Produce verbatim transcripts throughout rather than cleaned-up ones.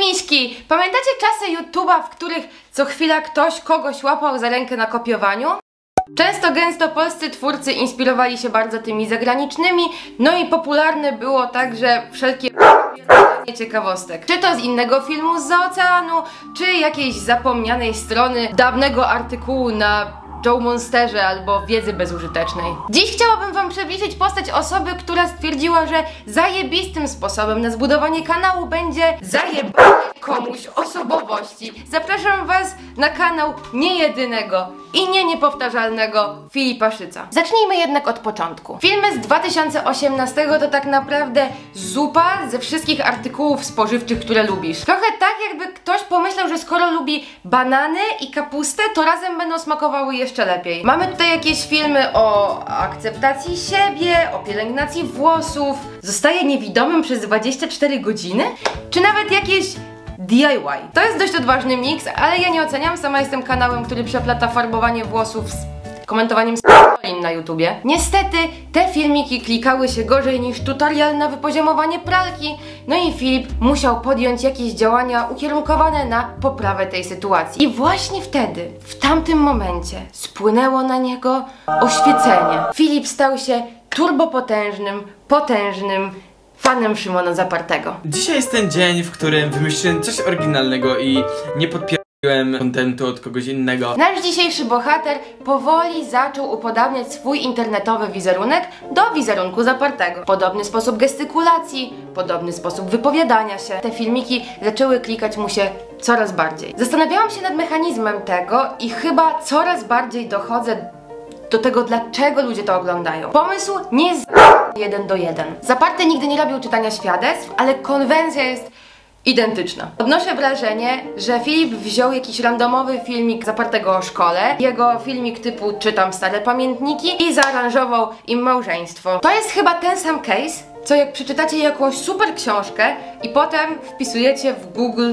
miśki! Pamiętacie czasy YouTube'a, w których co chwila ktoś kogoś łapał za rękę na kopiowaniu? Często gęsto polscy twórcy inspirowali się bardzo tymi zagranicznymi, no i popularne było także wszelkie ciekawostek. Czy to z innego filmu zza oceanu, czy jakiejś zapomnianej strony dawnego artykułu na Joe Monsterze albo wiedzy bezużytecznej. Dziś chciałabym wam przybliżyć postać osoby, która stwierdziła, że zajebistym sposobem na zbudowanie kanału będzie zajebanie komuś osobowości. Zapraszam was na kanał niejedynego i nie niepowtarzalnego Filipa Szyca. Zacznijmy jednak od początku. Filmy z dwa tysiące osiemnastego to tak naprawdę zupa ze wszystkich artykułów spożywczych, które lubisz. Trochę tak, jakby ktoś pomyślał, że skoro lubi banany i kapustę, to razem będą smakowały jeszcze lepiej. Mamy tutaj jakieś filmy o akceptacji siebie, o pielęgnacji włosów, zostaje niewidomym przez dwadzieścia cztery godziny, czy nawet jakieś D I Y. To jest dość odważny miks, ale ja nie oceniam, sama jestem kanałem, który przeplata farbowanie włosów z komentowaniem s***in na YouTubie. Niestety te filmiki klikały się gorzej niż tutorial na wypoziomowanie pralki, no i Filip musiał podjąć jakieś działania ukierunkowane na poprawę tej sytuacji. I właśnie wtedy, w tamtym momencie spłynęło na niego oświecenie. Filip stał się turbopotężnym, potężnym fanem Szymona Zapartego. Dzisiaj jest ten dzień, w którym wymyśliłem coś oryginalnego i nie podpierdoliłem kontentu od kogoś innego. Nasz dzisiejszy bohater powoli zaczął upodabniać swój internetowy wizerunek do wizerunku Zapartego. Podobny sposób gestykulacji, podobny sposób wypowiadania się. Te filmiki zaczęły klikać mu się coraz bardziej. Zastanawiałam się nad mechanizmem tego i chyba coraz bardziej dochodzę do tego, dlaczego ludzie to oglądają. Pomysł nie jest jeden do jeden. Zaparty nigdy nie robił czytania świadectw, ale konwencja jest identyczna. Odnoszę wrażenie, że Filip wziął jakiś randomowy filmik Zapartego o szkole, jego filmik typu czytam stare pamiętniki i zaaranżował im małżeństwo. To jest chyba ten sam case, co jak przeczytacie jakąś super książkę i potem wpisujecie w Google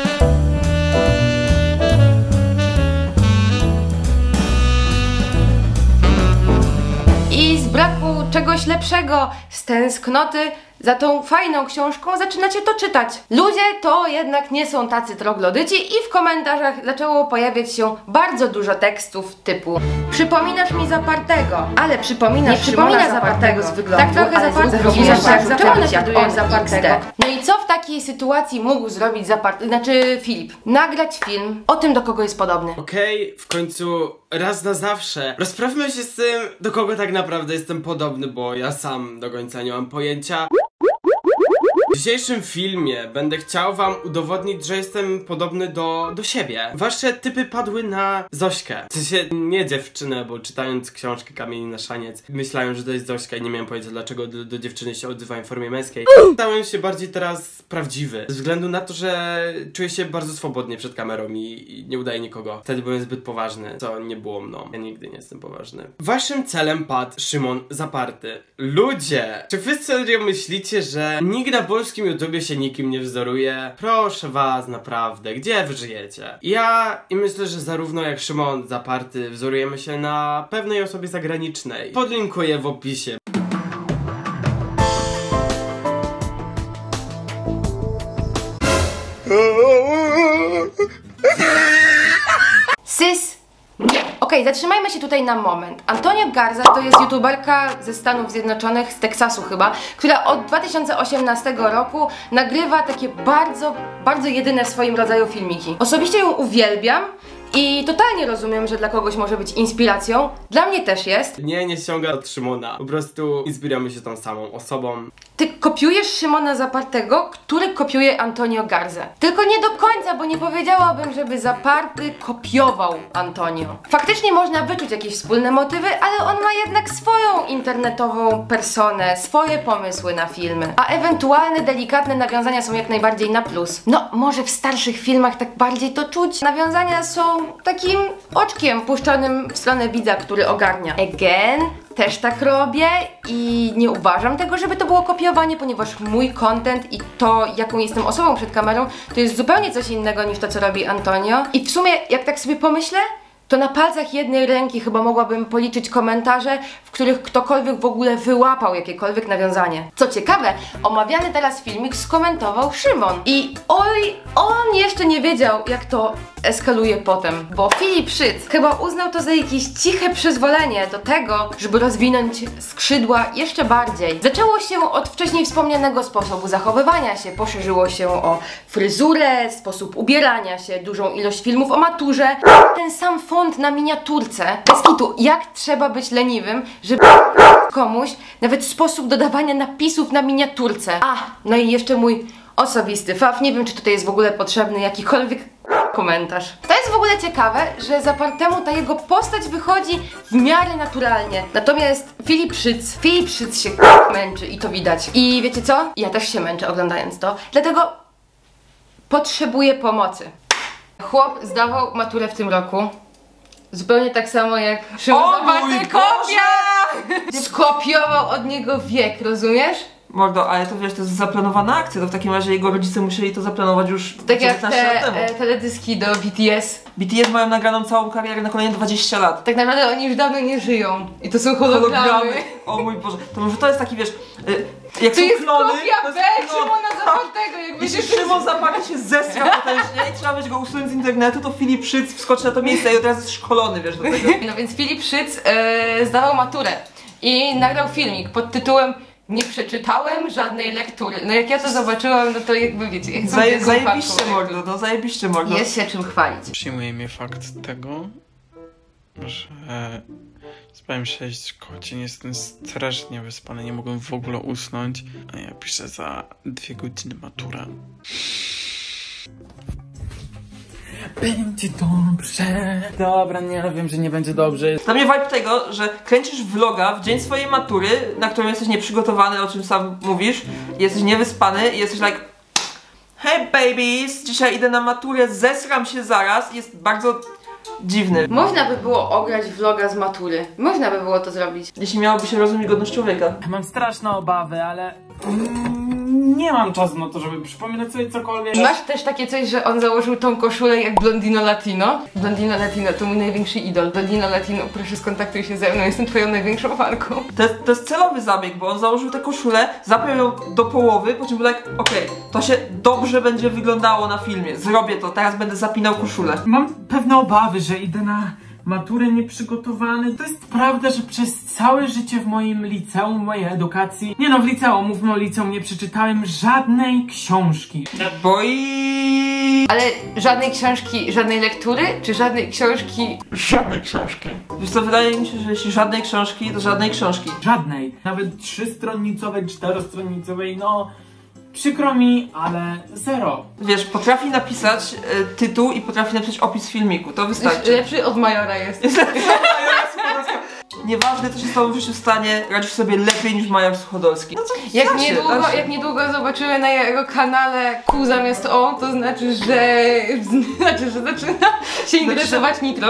i z braku czegoś lepszego, z tęsknoty za tą fajną książką zaczynacie to czytać. Ludzie to jednak nie są tacy troglodyci i w komentarzach zaczęło pojawiać się bardzo dużo tekstów typu przypominasz mi Zapartego, ale przypominasz nie przypomina Zapartego z wyglądu, tak trochę Zaparty robisz jak czemu naśladujesz Zapartego? No i co w takiej sytuacji mógł zrobić Zaparty, znaczy Filip? Nagrać film o tym, do kogo jest podobny. Okej, okay, w końcu raz na zawsze rozprawmy się z tym, do kogo tak naprawdę jestem podobny, bo ja sam do końca nie mam pojęcia. W dzisiejszym filmie będę chciał wam udowodnić, że jestem podobny do, do siebie. Wasze typy padły na Zośkę. W sensie nie dziewczynę, bo czytając książkę Kamieni na szaniec myślałem, że to jest Zośka i nie miałem pojęcia, dlaczego do, do dziewczyny się odzywają w formie męskiej. Stałem się bardziej teraz prawdziwy, ze względu na to, że czuję się bardzo swobodnie przed kamerą i, i nie udaję nikogo. Wtedy byłem zbyt poważny, co nie było mną. Ja nigdy nie jestem poważny. Waszym celem padł Szymon Zaparty. Ludzie, czy wy serio myślicie, że nikt na polskim W YouTubie się nikim nie wzoruje? Proszę was, naprawdę, gdzie wy żyjecie? Ja i myślę, że zarówno jak Szymon Zaparty wzorujemy się na pewnej osobie zagranicznej. Podlinkuję w opisie. Sys Okej, okay, zatrzymajmy się tutaj na moment. Antonia Garza to jest youtuberka ze Stanów Zjednoczonych, z Teksasu chyba, która od dwa tysiące osiemnastego roku nagrywa takie bardzo, bardzo jedyne w swoim rodzaju filmiki. Osobiście ją uwielbiam i totalnie rozumiem, że dla kogoś może być inspiracją. Dla mnie też jest. Nie, nie ściąga od Szymona. Po prostu inspirujemy się tą samą osobą. Ty kopiujesz Szymona Zapartego, który kopiuje Antonio Garzę. Tylko nie do końca, bo nie powiedziałabym, żeby Zaparty kopiował Antonio. Faktycznie można wyczuć jakieś wspólne motywy, ale on ma jednak swoją internetową personę, swoje pomysły na filmy. A ewentualne delikatne nawiązania są jak najbardziej na plus. No, może w starszych filmach tak bardziej to czuć. Nawiązania są takim oczkiem puszczonym w stronę widza, który ogarnia. Again, też tak robię i nie uważam tego, żeby to było kopiowanie, ponieważ mój content i to, jaką jestem osobą przed kamerą, to jest zupełnie coś innego niż to, co robi Antonio. I w sumie, jak tak sobie pomyślę, to na palcach jednej ręki chyba mogłabym policzyć komentarze, w których ktokolwiek w ogóle wyłapał jakiekolwiek nawiązanie. Co ciekawe, omawiany teraz filmik skomentował Szymon. I oj, oj, jeszcze nie wiedział, jak to eskaluje potem, bo Filip Szyc chyba uznał to za jakieś ciche przyzwolenie do tego, żeby rozwinąć skrzydła jeszcze bardziej. Zaczęło się od wcześniej wspomnianego sposobu zachowywania się, poszerzyło się o fryzurę, sposób ubierania się, dużą ilość filmów o maturze, ten sam font na miniaturce. Bez kitu, jak trzeba być leniwym, żeby komuś nawet sposób dodawania napisów na miniaturce. A, no i jeszcze mój osobisty faw, nie wiem, czy tutaj jest w ogóle potrzebny jakikolwiek komentarz. To jest w ogóle ciekawe, że Zapartemu ta jego postać wychodzi w miarę naturalnie. Natomiast Filip Szyc, Filip Szyc się męczy i to widać. I wiecie co? Ja też się męczę oglądając to, dlatego potrzebuję pomocy. Chłop zdawał maturę w tym roku. Zupełnie tak samo jak Szymon Zaparty kopia! Skopiował od niego wiek, rozumiesz? Mordo, ale to wiesz, to jest zaplanowana akcja, to w takim razie jego rodzice musieli to zaplanować już tak jak te lat temu. E, teledyski do B T S. B T S mają nagraną całą karierę na kolejne dwadzieścia lat. Tak naprawdę oni już dawno nie żyją. I to są hologramy. hologramy. O mój Boże, to może to jest taki, wiesz, jak to są jest klony, kopia B Szymona Zapartego. Jeśli Szymon Zaparty się zestra potężnie i trzeba będzie go usunąć z internetu, to Filip Szyc wskoczy na to miejsce i od razu jest szkolony, wiesz, do tego. No więc Filip Szyc e, zdawał maturę i nagrał filmik pod tytułem Nie przeczytałem żadnej lektury. No jak ja to zobaczyłam, no to jakby wiecie, jak Zaje, zajebiście mordo, no zajebiście mordo. Jest się czym chwalić. Przyjmuje mnie fakt tego, że spałem sześć godzin, jestem strasznie wyspany, nie mogłem w ogóle usnąć, a ja piszę za dwie godziny maturę. Będzie dobrze. Dobra, nie, wiem, że nie będzie dobrze. Dla mnie vibe tego, że kręcisz vloga w dzień swojej matury, na którą jesteś nieprzygotowany, o czym sam mówisz, jesteś niewyspany i jesteś like hey babies, dzisiaj idę na maturę, zesram się zaraz, jest bardzo dziwny. Można by było ograć vloga z matury. Można by było to zrobić. Jeśli miałoby się rozumieć godność człowieka. Mam straszne obawy, ale nie mam czasu na to, żeby przypominać sobie cokolwiek. Masz też takie coś, że on założył tą koszulę jak Blondino Latino? Blondino Latino to mój największy idol. Blondino Latino, proszę skontaktuj się ze mną, jestem twoją największą fanką. To jest, to jest celowy zabieg, bo on założył tę koszulę, zapiął ją do połowy, po czym był tak, okej, okay, to się dobrze będzie wyglądało na filmie, zrobię to, teraz będę zapinał koszulę. Mam pewne obawy, że idę na maturę nieprzygotowany. To jest prawda, że przez całe życie w moim liceum, w mojej edukacji, nie no, w liceum, mówmy o liceum, nie przeczytałem żadnej książki. Bo i... Ale żadnej książki, żadnej lektury, czy żadnej książki... Żadnej książki. Wiesz co, wydaje mi się, że jeśli żadnej książki, to żadnej książki. Żadnej. Nawet trzystronnicowej, czterostronnicowej, no... Przykro mi, ale zero. Wiesz, potrafi napisać y, tytuł i potrafi napisać opis filmiku, to wystarczy. Lepszy od Majora jest. Jest lepszy od Majora Suchodolskiego. Nieważne, co się z tobą w życiu stanie, radzisz sobie lepiej niż Major Suchodolski. No co, jak, znaczy, niedługo, znaczy. jak niedługo zobaczymy na jego kanale Q zamiast O, to znaczy, że... znaczy, że zaczyna się interesować Nitro.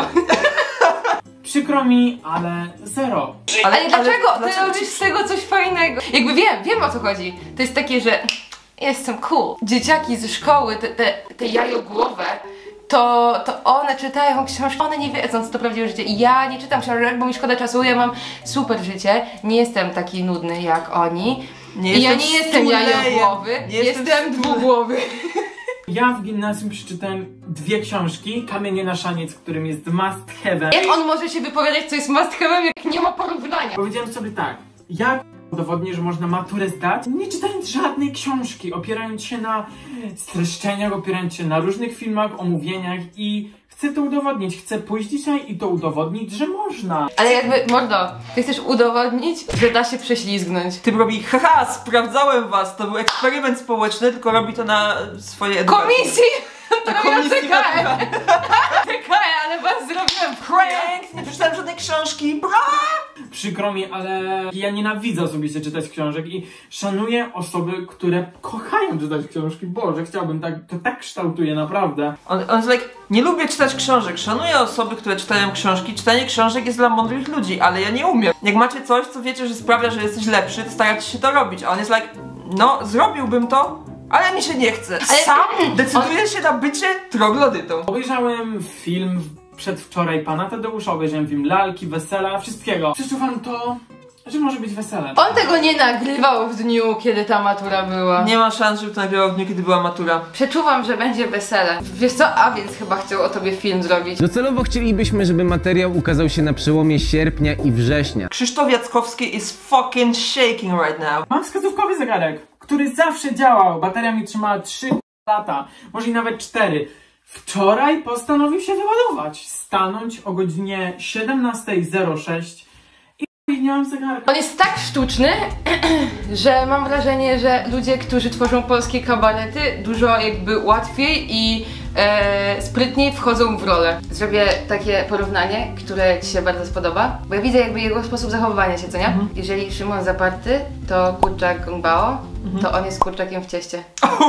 Przykro mi, ale zero. Ale, ale dlaczego? ale, Ty dlaczego robisz z tego coś fajnego. Jakby wiem, wiem o co chodzi. To jest takie, że jestem cool. Dzieciaki ze szkoły, te, te, te jajogłowe, to, to one czytają książki, one nie wiedzą, co to prawdziwe życie. I ja nie czytam książek, bo mi szkoda czasu, ja mam super życie, nie jestem taki nudny jak oni. Nie I ja nie jestem jajogłowy, nie jestem, jestem dwugłowy. Ja w gimnazjum przeczytałem dwie książki, Kamienie na szaniec, którym jest must have. Jak on może się wypowiadać, co jest must have, jak nie ma porównania? Powiedziałem sobie tak, jak udowodnię, że można maturę zdać, nie czytając żadnej książki, opierając się na streszczeniach, opierając się na różnych filmach, omówieniach i chcę to udowodnić, chcę pójść dzisiaj i to udowodnić, że można. Ale jakby, mordo, ty chcesz udowodnić, że da się prześlizgnąć. Ty robi, haha, sprawdzałem was, to był eksperyment społeczny, tylko robi to na swojej edukacji. Komisji! To Na robią komisji T K E. T K E, ale was zrobiłem Prank! Nie przeczytałem żadnej książki, bra! Przykro mi, ale ja nienawidzę osobiście czytać książek i szanuję osoby, które kochają czytać książki. Boże, chciałbym tak, to tak kształtuje, naprawdę. On, on jest like, nie lubię czytać książek, szanuję osoby, które czytają książki. Czytanie książek jest dla mądrych ludzi, ale ja nie umiem. Jak macie coś, co wiecie, że sprawia, że jesteś lepszy, to staracie się to robić. A on jest like, no, zrobiłbym to, ale mi się nie chce. Ale sam decyduje on... się na bycie troglodytą. Obejrzałem film przedwczoraj pana Tadeusza, obejrzałem film Lalki, Wesela, wszystkiego. Przeczuwam to, że może być wesele. On tego nie nagrywał w dniu, kiedy ta matura była. Nie ma szans, żeby to nagrywał w dniu, kiedy była matura. Przeczuwam, że będzie wesele. Wiesz co? A więc chyba chciał o tobie film zrobić. Docelowo chcielibyśmy, żeby materiał ukazał się na przełomie sierpnia i września. Krzysztof Jackowski is fucking shaking right now. Mam wskazówkowy zegarek, który zawsze działał. Bateria mi trzymała trzy lata, może i nawet cztery. Wczoraj postanowił się wyładować. Stanąć o godzinie siedemnasta zero sześć i nie mam zegarka. On jest tak sztuczny, że mam wrażenie, że ludzie, którzy tworzą polskie kabarety, dużo jakby łatwiej i e, sprytniej wchodzą w rolę. Zrobię takie porównanie, które ci się bardzo spodoba, bo ja widzę jakby jego sposób zachowywania się, co nie? Mhm. Jeżeli Szymon Zaparty to kurczak Gongbao, mhm. to on jest kurczakiem w cieście.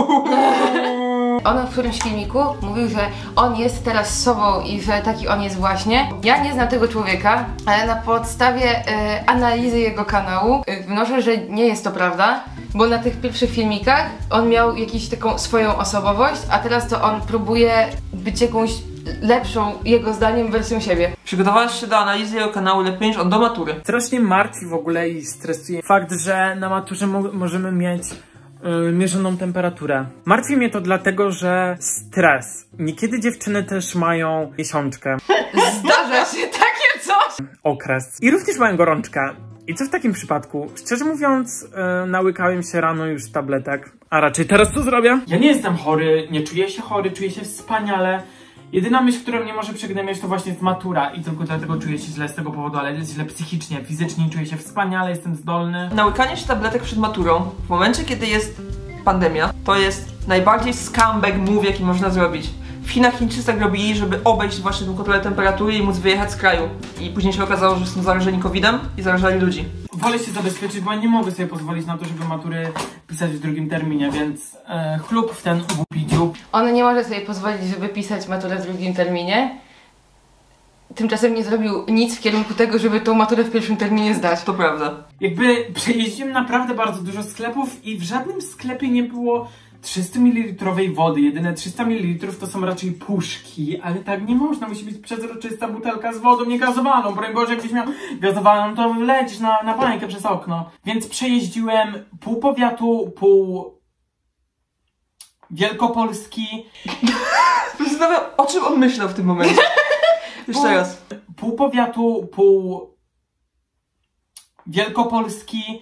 On w którymś filmiku mówił, że on jest teraz sobą i że taki on jest właśnie. Ja nie znam tego człowieka, ale na podstawie e, analizy jego kanału e, wnoszę, że nie jest to prawda, bo na tych pierwszych filmikach on miał jakąś taką swoją osobowość, a teraz to on próbuje być jakąś lepszą, jego zdaniem, wersją siebie. Przygotowałaś się do analizy jego kanału lepiej niż on do matury. Strasznie martwi w ogóle i stresuje fakt, że na maturze mo możemy mieć Yy, mierzoną temperaturę. Martwi mnie to dlatego, że stres. Niekiedy dziewczyny też mają miesiączkę. Zdarza się takie coś! Okres. I również mają gorączkę. I co w takim przypadku? Szczerze mówiąc, yy, nałykałem się rano już tabletek. A raczej teraz co zrobię? Ja nie jestem chory, nie czuję się chory, czuję się wspaniale. Jedyna myśl, która mnie może przygnębiać, to właśnie jest matura i tylko dlatego czuję się źle z tego powodu, ale jest źle psychicznie, fizycznie czuję się wspaniale, jestem zdolny. Nałykanie się tabletek przed maturą, w momencie kiedy jest pandemia, to jest najbardziej scumbag move, jaki można zrobić. W Chinach Chińczycy tak robili, żeby obejść właśnie tę kontrolę temperatury i móc wyjechać z kraju. I później się okazało, że są zarażeni kowidem i zarażali ludzi. Wolę się zabezpieczyć, bo ja nie mogę sobie pozwolić na to, żeby matury pisać w drugim terminie, więc e, chlub w ten głupi dziób. On nie może sobie pozwolić, żeby pisać maturę w drugim terminie. Tymczasem nie zrobił nic w kierunku tego, żeby tą maturę w pierwszym terminie zdać. To prawda. Jakby przejeździłem naprawdę bardzo dużo sklepów i w żadnym sklepie nie było trzysta mililitrów wody. Jedyne trzysta mililitrów to są raczej puszki, ale tak nie można. Musi być przezroczysta butelka z wodą niegazowaną. Broń Boże, jakbyś miał gazowaną, to lecisz na, na bańkę przez okno. Więc przejeździłem pół powiatu, pół Wielkopolski. Zastanawiam, o czym on myślał w tym momencie. Jeszcze pół, raz. Pół powiatu, pół Wielkopolski.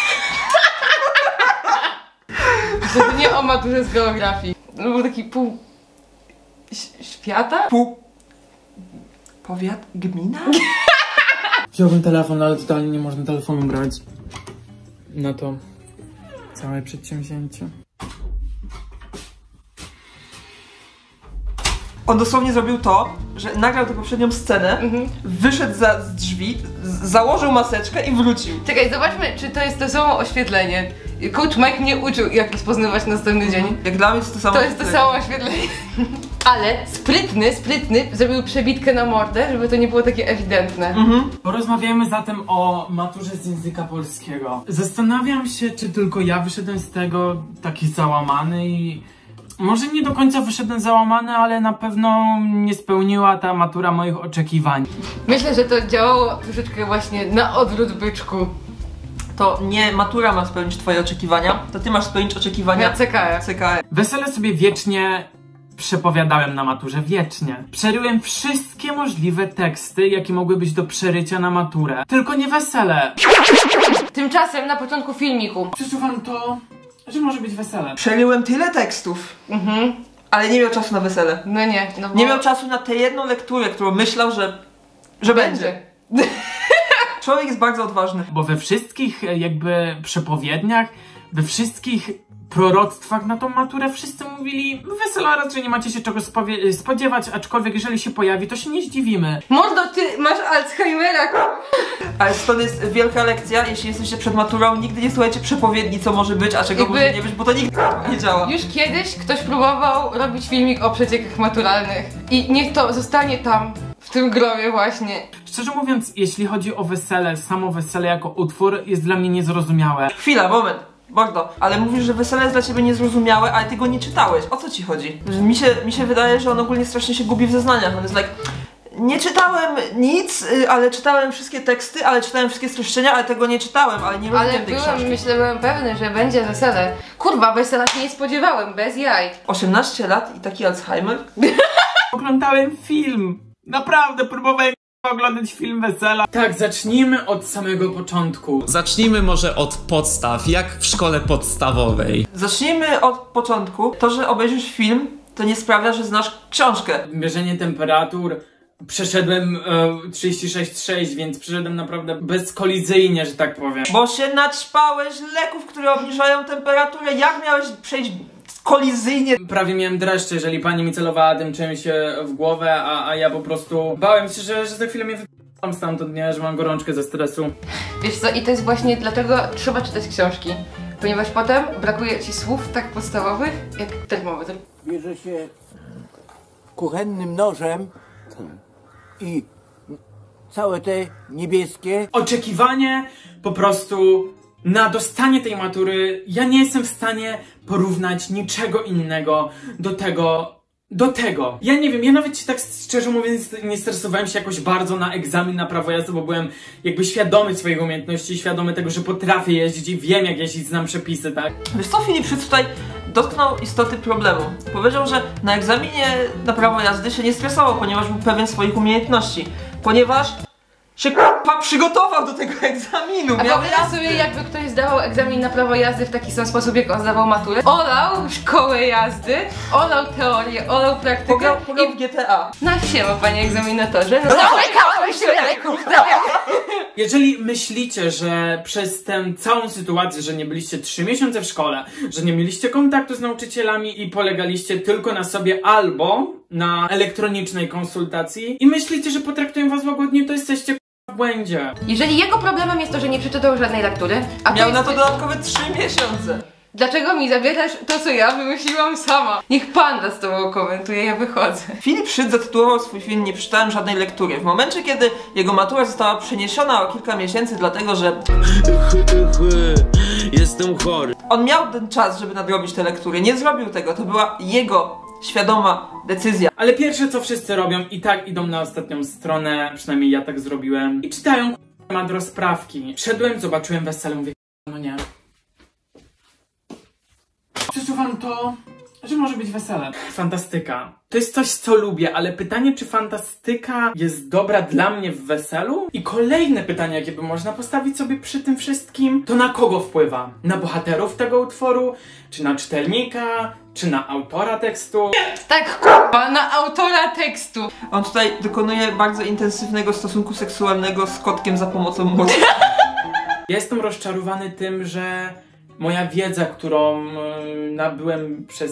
Żeby nie o maturze z geografii. No był taki pół... świata? Pół... powiat? Gmina? Wziąłem telefon, ale totalnie nie można telefonu brać na to całe przedsięwzięcie. On dosłownie zrobił to, że nagrał tę poprzednią scenę, mhm. wyszedł za, z drzwi, z, założył maseczkę i wrócił. Czekaj, zobaczmy, czy to jest to samo oświetlenie. Coach Mike mnie uczył, jak rozpoznawać następny dzień. Jak dla mnie to jest to samo To jest to samo oświetlenie. Ale sprytny, sprytny zrobił przebitkę na mordę, żeby to nie było takie ewidentne. Mhm. Porozmawiajmy zatem o maturze z języka polskiego. Zastanawiam się, czy tylko ja wyszedłem z tego taki załamany i... Może nie do końca wyszedłem załamany, ale na pewno nie spełniła ta matura moich oczekiwań. Myślę, że to działało troszeczkę właśnie na odwrót byczku. To nie matura ma spełnić twoje oczekiwania, to ty masz spełnić oczekiwania C K E. C K E. Wesele sobie wiecznie przepowiadałem na maturze, wiecznie. Przeryłem wszystkie możliwe teksty, jakie mogły być do przerycia na maturę. Tylko nie wesele. Tymczasem na początku filmiku Przeczuwam to, że może być wesele. Przeryłem tyle tekstów, mhm. ale nie miał czasu na wesele. No nie. No bo... Nie miał czasu na tę jedną lekturę, którą myślał, że, że będzie. będzie. Człowiek jest bardzo odważny. Bo we wszystkich jakby przepowiedniach, we wszystkich proroctwach na tą maturę wszyscy mówili: wesela raczej nie macie się czego spodziewać, aczkolwiek jeżeli się pojawi, to się nie zdziwimy. Mordo, ty masz Alzheimera. Ale to jest wielka lekcja, jeśli jesteście przed maturą, nigdy nie słuchajcie przepowiedni, co może być, a czego jakby może nie być, bo to nigdy nie działa. Już kiedyś ktoś próbował robić filmik o przeciekach maturalnych i niech to zostanie tam, w tym grobie właśnie. Szczerze mówiąc, jeśli chodzi o wesele, samo wesele jako utwór jest dla mnie niezrozumiałe. Chwila, moment. Mordo, ale mówisz, że wesele jest dla ciebie niezrozumiałe, ale ty go nie czytałeś. O co ci chodzi? Mi się, mi się wydaje, że on ogólnie strasznie się gubi w zeznaniach. On jest like... Nie czytałem nic, y, ale czytałem wszystkie teksty, ale czytałem wszystkie streszczenia, ale tego nie czytałem, ale nie Ale rozumiem tej byłem, książki. myślę, byłem pewny, że będzie wesele. Kurwa, wesela się nie spodziewałem, bez jaj. osiemnaście lat i taki Alzheimer? Oglądałem film. Naprawdę próbowałem oglądać film Wesela. Tak, zacznijmy od samego początku. Zacznijmy może od podstaw, jak w szkole podstawowej. Zacznijmy od początku. To, że obejrzysz film, to nie sprawia, że znasz książkę. Mierzenie temperatur. Przeszedłem e, trzydzieści sześć przecinek sześć, więc przeszedłem naprawdę bezkolizyjnie, że tak powiem. Bo się naćpałeś leków, które obniżają temperaturę. Jak miałeś przejść kolizyjnie? Prawie miałem dreszcze, jeżeli pani mi celowała tym czymś e, w głowę, a, a ja po prostu bałem się, że, że za chwilę mnie wyp***am stamtąd, nie? Że mam gorączkę ze stresu. Wiesz co, i to jest właśnie dlatego trzeba czytać książki. Ponieważ potem brakuje ci słów tak podstawowych, jak termometr. Bierze się kuchennym nożem i całe te niebieskie. Oczekiwanie po prostu na dostanie tej matury. Ja nie jestem w stanie porównać niczego innego do tego, do tego. Ja nie wiem, ja nawet się tak szczerze mówiąc nie stresowałem się jakoś bardzo na egzamin na prawo jazdy, bo byłem jakby świadomy swoich umiejętności, świadomy tego, że potrafię jeździć i wiem jak jeździć, znam przepisy, tak? Wiesz co, Filip Szyc tutaj dotknął istoty problemu. Powiedział, że na egzaminie na prawo jazdy się nie stresował, ponieważ był pewien swoich umiejętności. Ponieważ się k***a przygotował do tego egzaminu. A Miał wyobraź jazdy. sobie, jakby ktoś zdawał egzamin na prawo jazdy w taki sam sposób, jak on zdawał maturę. Olał szkołę jazdy, olał teorię, olał praktykę Pograł, pograł i w G T A. na siema, panie egzaminatorze. No, Jeżeli myślicie, że przez tę całą sytuację, że nie byliście trzy miesiące w szkole, że nie mieliście kontaktu z nauczycielami i polegaliście tylko na sobie albo na elektronicznej konsultacji i myślicie, że potraktują was łagodnie, to jesteście w błędzie. Jeżeli jego problemem jest to, że nie przeczytał żadnej lektury, a Miał to na jest... to dodatkowe trzy miesiące. Dlaczego mi zabierasz to, co ja wymyśliłam sama? Niech panda z tobą komentuje, ja wychodzę. Filip Szyc zatytułował swój film "Nie przeczytałem żadnej lektury". W momencie, kiedy jego matura została przeniesiona o kilka miesięcy, dlatego że Jestem chory. on miał ten czas, żeby nadrobić te lektury. Nie zrobił tego, to była jego świadoma decyzja. Ale pierwsze co wszyscy robią i tak idą na ostatnią stronę, przynajmniej ja tak zrobiłem, i czytają k***a rozprawki. Szedłem, zobaczyłem Wesele, mówię no nie. Przesuwam to, że może być wesele. Fantastyka. To jest coś, co lubię, ale pytanie, czy fantastyka jest dobra dla mnie w weselu? I kolejne pytanie, jakie by można postawić sobie przy tym wszystkim, to na kogo wpływa? Na bohaterów tego utworu? Czy na czytelnika? Czy na autora tekstu? Tak, k***a, na autora tekstu. On tutaj dokonuje bardzo intensywnego stosunku seksualnego z kotkiem za pomocą młotka. Ja jestem rozczarowany tym, że moja wiedza, którą yy, nabyłem przez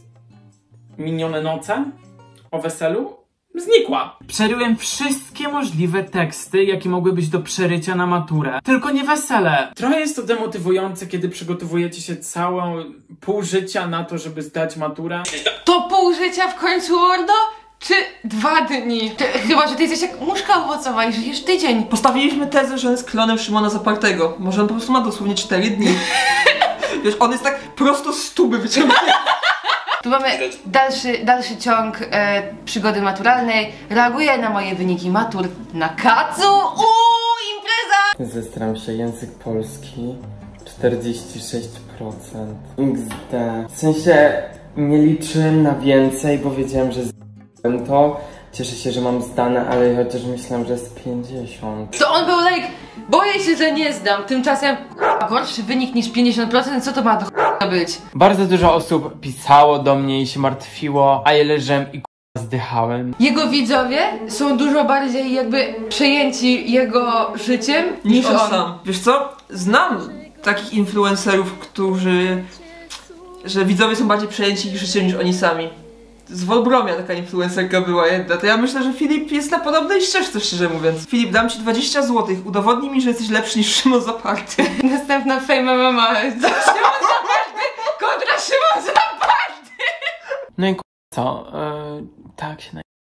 minione noce o weselu, znikła. Przeryłem wszystkie możliwe teksty, jakie mogły być do przerycia na maturę. Tylko nie wesele. Trochę jest to demotywujące, kiedy przygotowujecie się całe pół życia na to, żeby zdać maturę. To pół życia w końcu, Ordo? Czy dwa dni? Ty, chyba, że ty jesteś jak muszka owocowa i żyjesz tydzień. Postawiliśmy tezę, że on jest klonem Szymona Zapartego. Może on po prostu ma dosłownie cztery dni. Wiesz, on jest tak prosto z tuby wyciągnięty. Tu mamy dalszy, dalszy ciąg e, przygody maturalnej. Reaguję na moje wyniki matur na kacu. Uuu, impreza! Zestram się, język polski czterdzieści sześć procent. iks de. W sensie nie liczyłem na więcej, bo wiedziałem, że z***łem to. Cieszę się, że mam zdane, ale chociaż myślałem, że jest pięćdziesiąt. To on był like, boję się, że nie zdam. Tymczasem gorszy wynik niż pięćdziesiąt procent, co to ma do ch**a być? Bardzo dużo osób pisało do mnie i się martwiło, a ja leżałem i k***a zdychałem. Jego widzowie są dużo bardziej jakby przejęci jego życiem niż, Niż on on. sam. Wiesz co? Znam takich influencerów, którzy... że widzowie są bardziej przejęci ich życiem niż oni sami. Z Wolbromia taka influencerka była jedna, to ja myślę, że Filip jest na podobnej ścieżce, szczerze mówiąc. Filip, dam ci dwadzieścia złotych, udowodnij mi, że jesteś lepszy niż Szymon Zaparty. Następna Fame M M A. Szymon Zaparty kontra Szymon Zaparty! No i k***a co? Yy, tak się naj...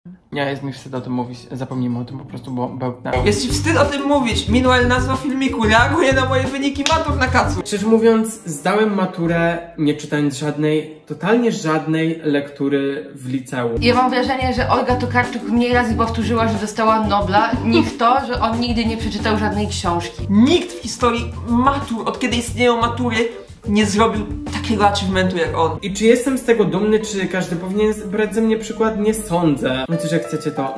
Nie, jest mi wstyd o tym mówić, zapomnijmy o tym po prostu, bo bełknę. Jest ci wstyd o tym mówić. Meanwhile nazwa filmiku reaguje na moje wyniki matur na kacu. Szczerze mówiąc, zdałem maturę nie czytając żadnej, totalnie żadnej lektury w liceum. Ja mam wrażenie, że Olga Tokarczuk mniej razy powtórzyła, że dostała Nobla, niż to, że on nigdy nie przeczytał żadnej książki. Nikt w historii matur, od kiedy istnieją matury, nie zrobił takiego achievementu jak on. I czy jestem z tego dumny, czy każdy powinien brać ze mnie przykład? Nie sądzę. No to, że chcecie to...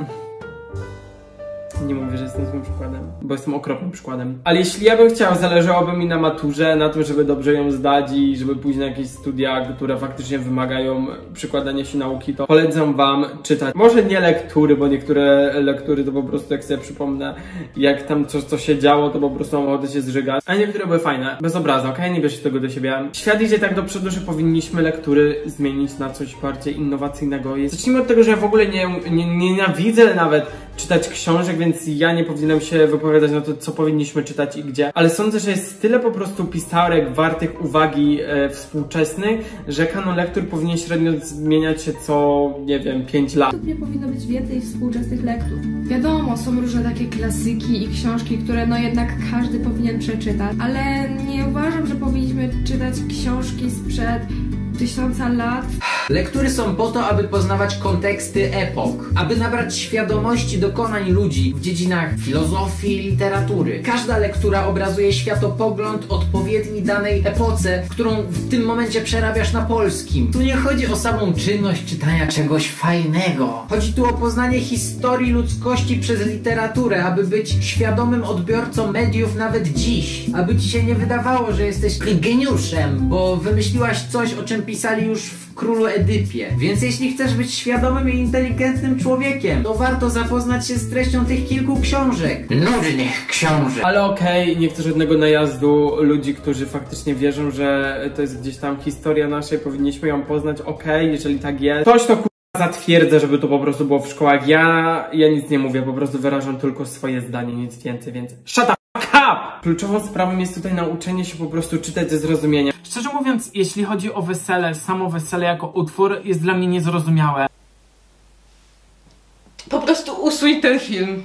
Nie mówię, że jestem złym przykładem, bo jestem okropnym przykładem. Ale jeśli ja bym chciał, zależałoby mi na maturze, na tym, żeby dobrze ją zdać i żeby pójść na jakieś studia, które faktycznie wymagają przykładania się nauki, to polecam wam czytać. Może nie lektury, bo niektóre lektury to po prostu, jak sobie przypomnę, jak tam coś, co się działo, to po prostu mam ochotę się zżygać. A niektóre były fajne. Bez obrazu, okej? Okay? Nie bierzcie tego do siebie. Świat idzie tak do przodu, że powinniśmy lektury zmienić na coś bardziej innowacyjnego. Zacznijmy od tego, że ja w ogóle nie, nie, nie nienawidzę nawet czytać książek, więc ja nie powinienem się wypowiadać na to, co powinniśmy czytać i gdzie. Ale sądzę, że jest tyle po prostu pisarek wartych uwagi e, współczesnych, że kanon lektur powinien średnio zmieniać się co, nie wiem, pięć lat. Nie powinno być więcej współczesnych lektur. Wiadomo, są różne takie klasyki i książki, które no jednak każdy powinien przeczytać, ale nie uważam, że powinniśmy czytać książki sprzed tysiąca lat. Lektury są po to, aby poznawać konteksty epok, aby nabrać świadomości dokonań ludzi w dziedzinach filozofii i literatury. Każda lektura obrazuje światopogląd odpowiedni danej epoce, którą w tym momencie przerabiasz na polskim. Tu nie chodzi o samą czynność czytania czegoś fajnego. Chodzi tu o poznanie historii ludzkości przez literaturę, aby być świadomym odbiorcą mediów nawet dziś. Aby ci się nie wydawało, że jesteś geniuszem, bo wymyśliłaś coś, o czym pisali już w Królu Edypie. Więc jeśli chcesz być świadomym i inteligentnym człowiekiem, to warto zapoznać się z treścią tych kilku książek. Nudnych książek. Ale okej, okay, nie chcę żadnego najazdu ludzi, którzy faktycznie wierzą, że to jest gdzieś tam historia naszej, powinniśmy ją poznać. Okej, okay, jeżeli tak jest. Ktoś to kurwa zatwierdzę, żeby to po prostu było w szkołach. Ja, ja nic nie mówię, po prostu wyrażam tylko swoje zdanie, nic więcej, więc shut up! Kluczową sprawą jest tutaj nauczenie się po prostu czytać ze zrozumieniem. Szczerze mówiąc, jeśli chodzi o wesele, samo wesele jako utwór jest dla mnie niezrozumiałe. Po prostu usuń ten film.